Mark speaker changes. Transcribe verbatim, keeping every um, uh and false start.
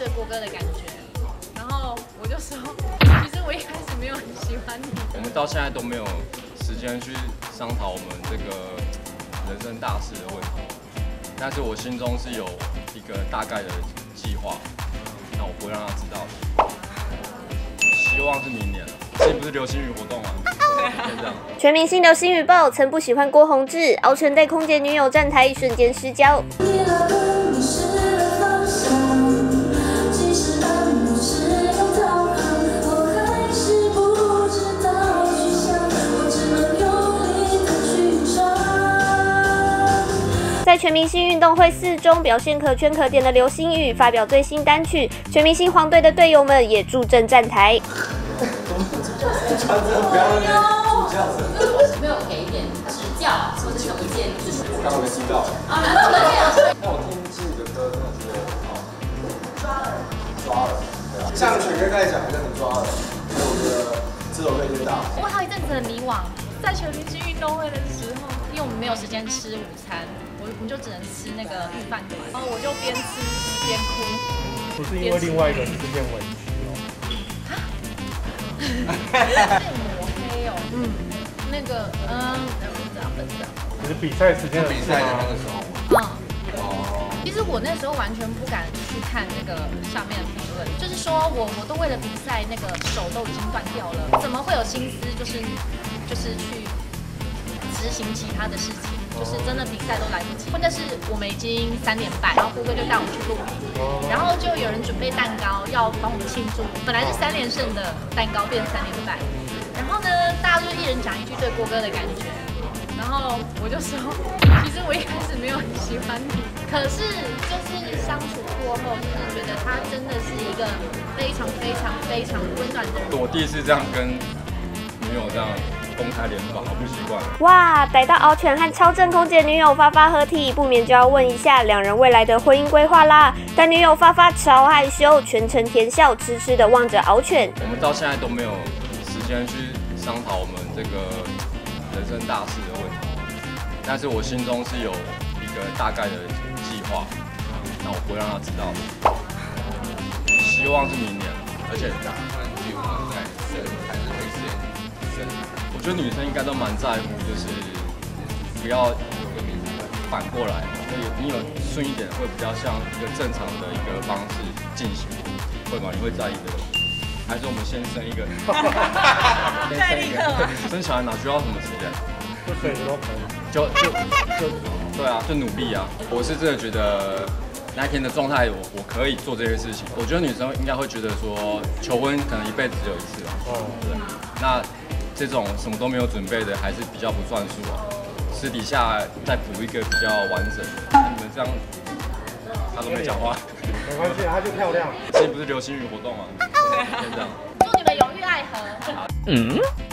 Speaker 1: 过歌的感觉。然后我就说，其实我一开始没有很喜欢你。
Speaker 2: 我们到现在都没有时间去商讨我们这个人生大事的问题，但是我心中是有一个大概的计划，那我不会让他知道的。希望是明年了，这不是流星雨活动吗？这样。
Speaker 3: 全明星流星雨报曾不喜欢郭泓志，敖犬对空姐女友站台瞬间失焦。在全明星运动会四中表现可圈可点的流星雨发表最新单曲，全明星黄队的队友们也助阵站台。
Speaker 4: 穿着不要那边助教子，
Speaker 1: 没有给一点指教或者什么建议？
Speaker 4: 我刚刚没听到。
Speaker 1: 啊，难道没有？
Speaker 4: 那我听金宇的歌真的是好，抓耳，抓耳，对啊。像全哥刚才讲，真的很抓耳，所以我觉得这首歌一定大。
Speaker 1: 我还有一阵子很迷惘，在全明星运动会的时候，因为我们没有时间吃午餐，我我们就只能吃那个御饭团，然后我就边吃边哭。
Speaker 5: 不是因为另外一个事件委屈哦。
Speaker 1: 变抹黑哦，嗯，那个，嗯，不知道不知道。
Speaker 5: 可是比赛时间
Speaker 4: 比赛的那个时候。
Speaker 1: 嗯。哦。其实我那时候完全不敢去看那个下面的评论，就是说我我都为了比赛那个手都已经断掉了，怎么会有心思就是就是去执行其他的事情？就是真的比赛都来不及。那是我们已经三点半，然后胡哥就带我们去录影，然后就有人准备蛋糕要帮我们庆祝，本来是三连胜的蛋糕变成三连败，然后呢，大家就一人讲一句对郭哥的感觉，然后我就说，其实我一开始没有很喜欢你，可是就是相处过后，就是觉得他真的是一个非常非常非常温暖的人。
Speaker 2: 我第一次这样跟女友这样公开联访，好不习惯。
Speaker 3: 哇，逮到敖犬和超正空姐女友发发合体，不免就要问一下两人未来的婚姻规划啦。但女友发发超害羞，全程甜笑，痴痴的望着敖犬。
Speaker 2: 我们到现在都没有时间去商讨我们这个人生大事的问题，但是我心中是有一个大概的计划，那我不会让他知道的。希望是明年，而且打算结婚再生，还是会先生？我觉得女生应该都蛮在乎，就是不要有个名字反过来，所以你有顺一点，会比较像一个正常的一个方式进行，会吗？你会在意这个？还是我们先生一个？
Speaker 1: 太立刻了。
Speaker 2: 生小孩哪需要什么时间？
Speaker 5: 就随时都可以。
Speaker 2: 就就就对啊，就努力啊！我是真的觉得那一天的状态我，我可以做这些事情。我觉得女生应该会觉得说，求婚可能一辈子只有一次吧。哦，对。那这种什么都没有准备的，还是比较不算数啊。私底下再补一个比较完整的。那你们这样，他都没讲话。
Speaker 5: 没关系，他就漂亮。
Speaker 2: 今天不是流星雨活动吗？就这样。
Speaker 1: 祝你们永浴爱河。
Speaker 2: 嗯。